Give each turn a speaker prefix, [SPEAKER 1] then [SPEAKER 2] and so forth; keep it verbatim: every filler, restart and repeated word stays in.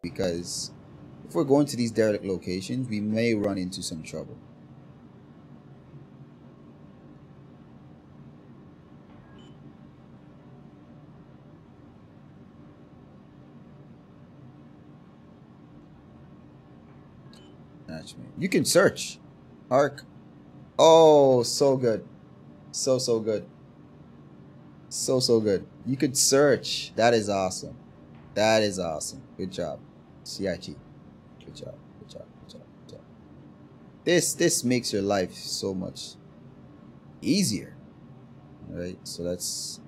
[SPEAKER 1] because if we're going to these derelict locations, we may run into some trouble. You can search. Arc. Oh, so good. So, so good. So, so good. You could search. That is awesome. That is awesome. Good job. C I T. Good job. Good job. Good job. Good job. This, this makes your life so much easier. All right. So that's